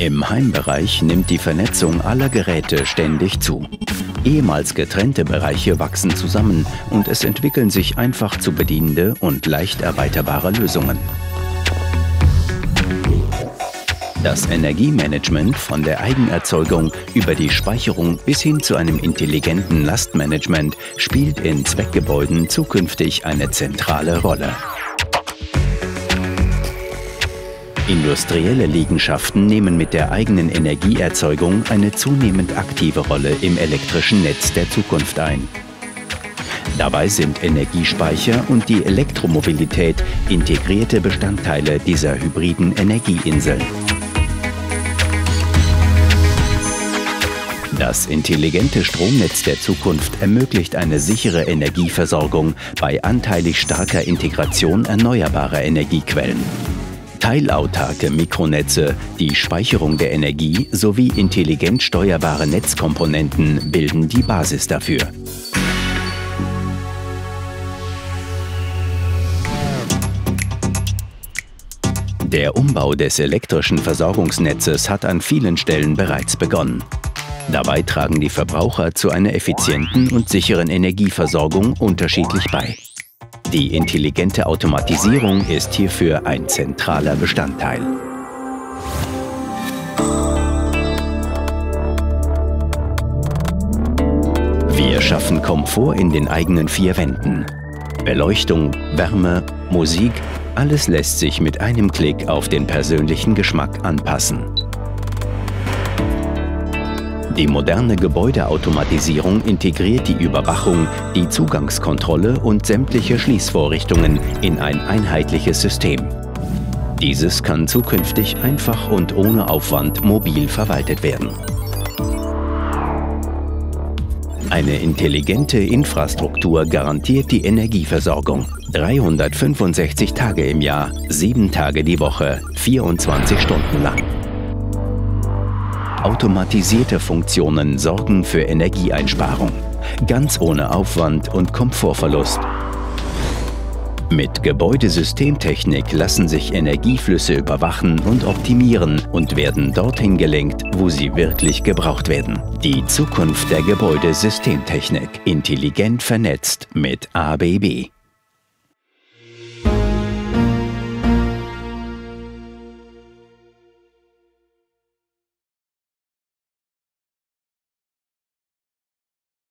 Im Heimbereich nimmt die Vernetzung aller Geräte ständig zu. Ehemals getrennte Bereiche wachsen zusammen und es entwickeln sich einfach zu bedienende und leicht erweiterbare Lösungen. Das Energiemanagement von der Eigenerzeugung über die Speicherung bis hin zu einem intelligenten Lastmanagement spielt in Zweckgebäuden zukünftig eine zentrale Rolle. Industrielle Liegenschaften nehmen mit der eigenen Energieerzeugung eine zunehmend aktive Rolle im elektrischen Netz der Zukunft ein. Dabei sind Energiespeicher und die Elektromobilität integrierte Bestandteile dieser hybriden Energieinseln. Das intelligente Stromnetz der Zukunft ermöglicht eine sichere Energieversorgung bei anteilig starker Integration erneuerbarer Energiequellen. Teilautarke Mikronetze, die Speicherung der Energie sowie intelligent steuerbare Netzkomponenten bilden die Basis dafür. Der Umbau des elektrischen Versorgungsnetzes hat an vielen Stellen bereits begonnen. Dabei tragen die Verbraucher zu einer effizienten und sicheren Energieversorgung unterschiedlich bei. Die intelligente Automatisierung ist hierfür ein zentraler Bestandteil. Wir schaffen Komfort in den eigenen vier Wänden. Beleuchtung, Wärme, Musik, alles lässt sich mit einem Klick auf den persönlichen Geschmack anpassen. Die moderne Gebäudeautomatisierung integriert die Überwachung, die Zugangskontrolle und sämtliche Schließvorrichtungen in ein einheitliches System. Dieses kann zukünftig einfach und ohne Aufwand mobil verwaltet werden. Eine intelligente Infrastruktur garantiert die Energieversorgung. 365 Tage im Jahr, 7 Tage die Woche, 24 Stunden lang. Automatisierte Funktionen sorgen für Energieeinsparung, ganz ohne Aufwand und Komfortverlust. Mit Gebäudesystemtechnik lassen sich Energieflüsse überwachen und optimieren und werden dorthin gelenkt, wo sie wirklich gebraucht werden. Die Zukunft der Gebäudesystemtechnik, intelligent vernetzt mit ABB.